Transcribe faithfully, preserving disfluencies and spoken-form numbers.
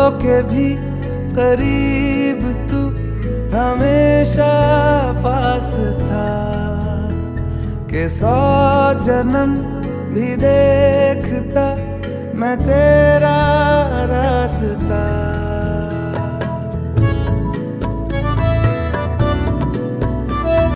के भी करीब तू हमेशा पास था, कि सौ जन्म भी देखता मैं तेरा रास्ता।